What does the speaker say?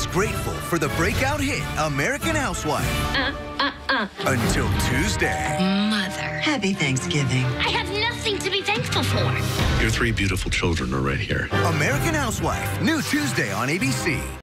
was grateful for the breakout hit, American Housewife. Until Tuesday. Mother. Happy Thanksgiving. I have nothing to be thankful for. Your 3 beautiful children are right here. American Housewife, new Tuesday on ABC.